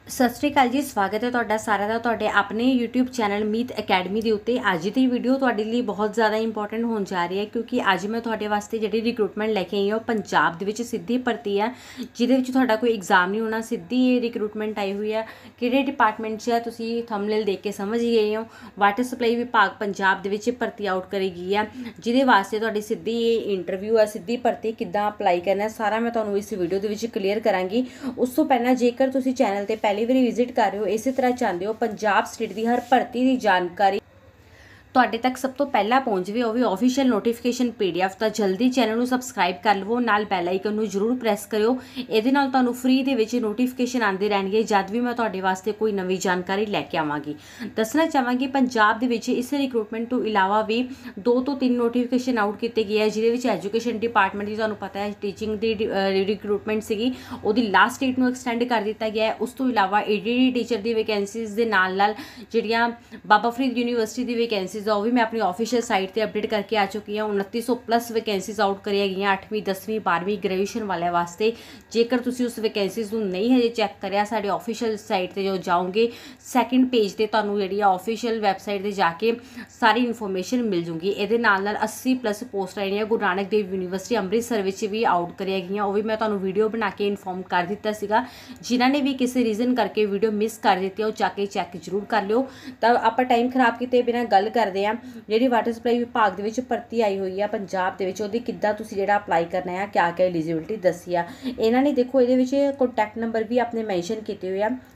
सत श्री अकाल जी, स्वागत है तुहाडा सारा दा तुहाडे अपने यूट्यूब चैनल मीत अकैडमी के उत्ते। अज की वीडियो तुहाडे लई बहुत ज़्यादा इंपॉर्टेंट होने जा रही है, क्योंकि अज मैं तुहाडे वास्ते जिहड़ी रिक्रूटमेंट लैके आई हूँ पंजाब दे विच सीधी भर्ती है, जिहदे विच तुहाडा कोई एग्जाम नहीं होना, सीधी ये रिक्रूटमेंट आई हुई है। किहड़े डिपार्टमेंट च है तुसीं थंबनेल देख के समझ ही गए हो। वाटर सप्लाई विभाग पंजाब दे विच भर्ती आउट करी गई है, जिहदे वास्ते तुहाडी सीधी ये इंटरव्यू है, सीधी भर्ती किद्दां अप्लाई करना है, सारा मैं तुहानूं इस वीडियो दे विच क्लीयर करांगी। उस तो पहलां जेकर तुसीं चैनल ते पहली बार विजिट कर रहे हो, इस तरह चाहते हो पंजाब स्टेट की हर भर्ती की जानकारी तुहाडे तक सब तो पहला पहुँच जाए, वह भी ऑफिशियल नोटिफिकेशन PDF, तो जल्दी चैनल को सबसक्राइब कर लवो, नाल बैल आइकन को जरूर प्रेस करो। ये नाल तुहानूं फ्री दे विच नोटिफिकेशन आती रहनी है जब भी मैं तुहाडे वास्ते कोई नवी जानकारी लैके आवांगी। दसना चाहांगी पंजाब दे विच इस रिक्रूटमेंट तो इलावा भी 2 तो 3 नोटिफिकेशन आउट किए गए हैं, जिहदे विच एजुकेशन डिपार्टमेंट की तुहानूं पता है टीचिंग की रिक्रूटमेंट सीगी, उहदी लास्ट डेट नूं एक्सटेंड कर दिता गया है। उस तो इलावा ADD टीचर की वैकेंसीज़ दे नाल जिहड़ियां बाबा फरीद यूनीवर्सिटी की वैकेंसीज़ वह भी मैं अपनी ऑफिशियल साइट पर अपडेट करके आ चुकी हूँ। 2900+ वैकेंसीज़ आउट करिया गई 8वीं 10वीं 12वीं ग्रेजुएशन वाले वास्ते। जेकर तुसीं उस वैकेंसीज़ को नहीं हजे चैक करिया, साडी ऑफिशियल साइट पर जो जाओगे सैकेंड पेज पर तुहानूं जिहड़ी ऑफिशियल वैबसाइट पर जाके सारी इन्फॉर्मेशन मिल जूगी। ये 80+ पोस्ट आईयां गुरु नानक देव यूनीवर्सिटी अमृतसर विच भी आउट करिया गई, वह भी मैं तुहानूं वीडियो बना के इन्फॉर्म कर दिता सीगा। जिन्हां ने भी किसी रीजन करके वीडियो मिस कर दी है, जाके चैक जरूर कर लिओ। तो आपां टाइम खराब किए बिना गल करते हैं जिहड़ी वाटर सप्लाई विभाग दे विच भर्ती आई हुई है पंजाब दे विच, उहदी किद्दां तुसीं जिहड़ा अप्लाई करना है, क्या क्या एलिजिबिलिटी दसी है। इन्हां ने देखो ये विच कॉन्टैक्ट नंबर भी अपने मैंशन किए हुए हैं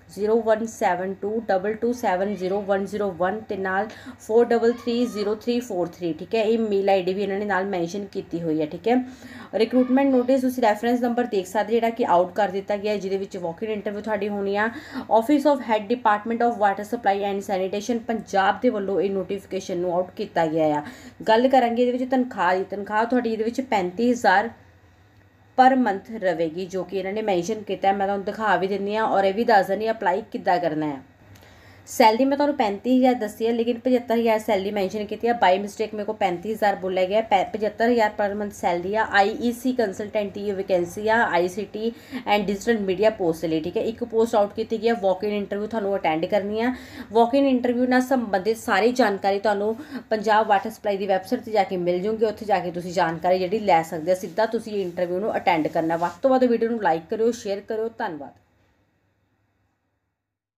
017222700101 ते नाल 43303343। ठीक है, ये मेल ID भी इन्होंने नाल मैंशन की हुई है। ठीक है, रिक्रूटमेंट नोटिस तुसीं रैफरेंस नंबर देख सकते जिहड़ा कि आउट कर दिता गया है, जिहदे विच वॉक इन इंटरव्यू तुहाडी होनी है। Office of head department of water supply and sanitation Punjab दे वल्लों ये नोटिफिकेशन नूं आउट किया गया है। गल करांगे इहदे विच तनख्वाह तुहाडी इहदे विच 35,000 पर मंथ रहेगी, जो कि इन्होंने मैंशन किया। मैं तुहानूं दिखा भी दिंदी हाँ और यह भी दस दिंदी अप्लाई किद्दां करना है। सैलरी मैं तुहानूं 35,000 दसी है, लेकिन 75,000 सैलरी मैंशन की है। बाई मिस्टेक मेरे को 35,000 बोलिया गया। 75,000 पर मंथ सैलरी आ। IEC कंसलटेंट की वैकेंसी आ ICT and digital media post लिए। ठीक है, एक पोस्ट आउट की गई है। वॉक इन इंटरव्यू तुहानूं अटेंड करनी है। वॉक इन इंटरव्यू नाल संबंधित सारी जानकारी तुहानूं पंजाब वाटर सप्लाई की वैबसाइट पर जाके मिल जूगी। उत्थे जाके तुसीं जानकारी जिहड़ी लै सकदे हो। सीधा तुसीं इंटरव्यू नूं अटेंड करना। वध तो वध वीडियो नूं लाइक करियो, शेयर करियो। धन्नवाद।